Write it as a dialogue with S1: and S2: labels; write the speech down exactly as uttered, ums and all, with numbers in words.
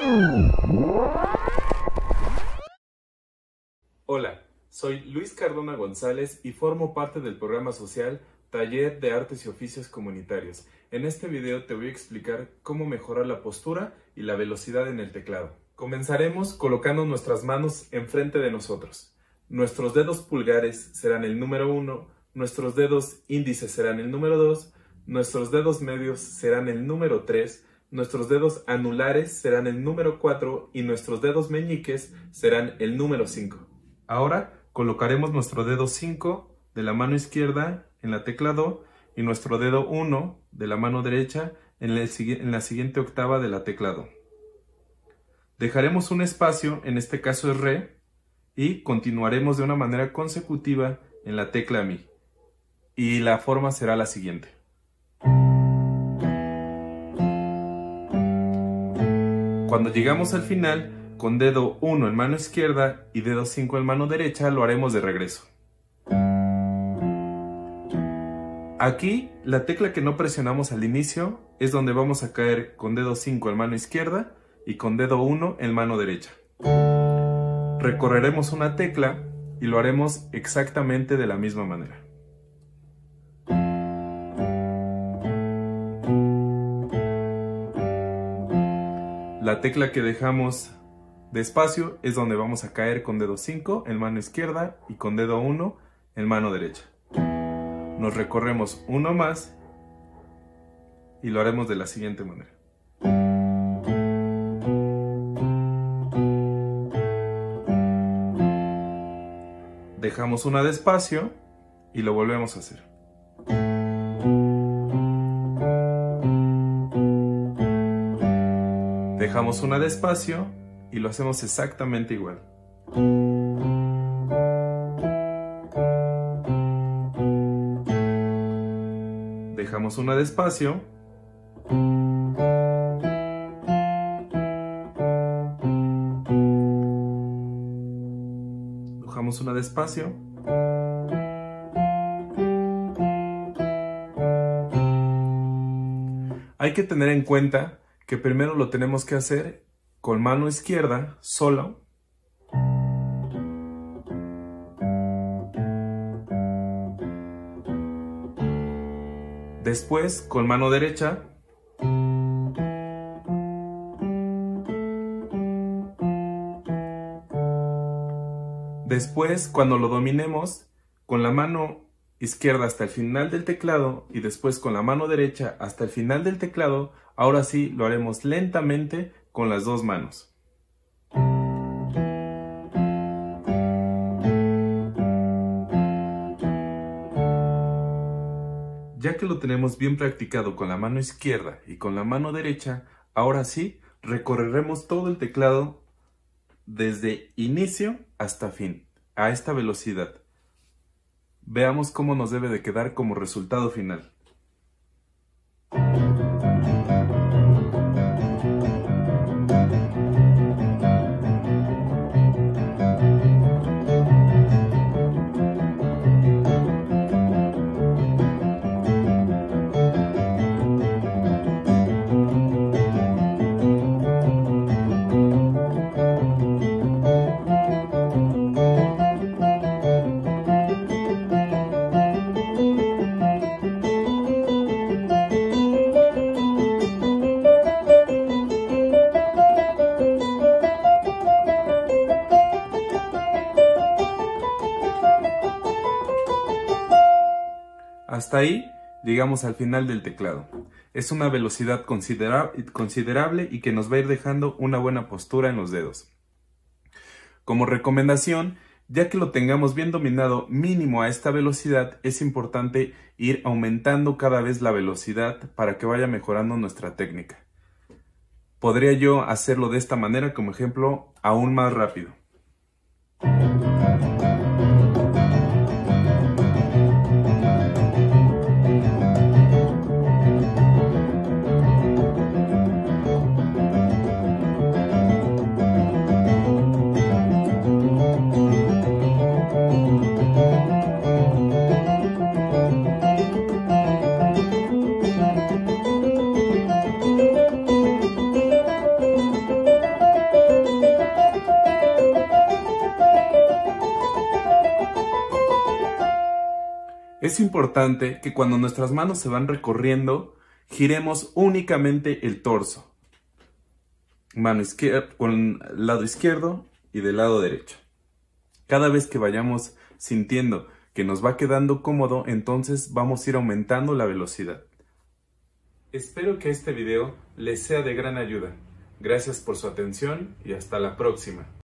S1: Hola, soy Luis Cardona González y formo parte del programa social Taller de Artes y Oficios Comunitarios. En este video te voy a explicar cómo mejorar la postura y la velocidad en el teclado. Comenzaremos colocando nuestras manos enfrente de nosotros. Nuestros dedos pulgares serán el número uno, nuestros dedos índices serán el número dos, nuestros dedos medios serán el número tres, nuestros dedos anulares serán el número cuatro y nuestros dedos meñiques serán el número cinco. Ahora colocaremos nuestro dedo cinco de la mano izquierda en la tecla Do y nuestro dedo uno de la mano derecha en, el, en la siguiente octava de la tecla Do. Dejaremos un espacio, en este caso es Re, y continuaremos de una manera consecutiva en la tecla Mi. Y la forma será la siguiente. Cuando llegamos al final, con dedo uno en mano izquierda y dedo cinco en mano derecha, lo haremos de regreso. Aquí, la tecla que no presionamos al inicio es donde vamos a caer con dedo cinco en mano izquierda y con dedo uno en mano derecha. Recorreremos una tecla y lo haremos exactamente de la misma manera. La tecla que dejamos de espacio es donde vamos a caer con dedo cinco en mano izquierda y con dedo uno en mano derecha. Nos recorremos uno más y lo haremos de la siguiente manera. Dejamos una de espacio y lo volvemos a hacer. Dejamos una de espacio y lo hacemos exactamente igual. Dejamos una de espacio. Dejamos una de espacio. Hay que tener en cuenta que primero lo tenemos que hacer con mano izquierda solo. Después con mano derecha. Después, cuando lo dominemos, con la mano izquierda hasta el final del teclado y después con la mano derecha hasta el final del teclado, ahora sí lo haremos lentamente con las dos manos. Ya que lo tenemos bien practicado con la mano izquierda y con la mano derecha, ahora sí recorreremos todo el teclado desde inicio hasta fin, a esta velocidad. Veamos cómo nos debe de quedar como resultado final. Hasta ahí llegamos al final del teclado. Es una velocidad considera- considerable y que nos va a ir dejando una buena postura en los dedos. Como recomendación, ya que lo tengamos bien dominado mínimo a esta velocidad, es importante ir aumentando cada vez la velocidad para que vaya mejorando nuestra técnica. Podría yo hacerlo de esta manera como ejemplo aún más rápido. Es importante que cuando nuestras manos se van recorriendo, giremos únicamente el torso. Mano izquierda con el lado izquierdo y del lado derecho. Cada vez que vayamos sintiendo que nos va quedando cómodo, entonces vamos a ir aumentando la velocidad. Espero que este video les sea de gran ayuda. Gracias por su atención y hasta la próxima.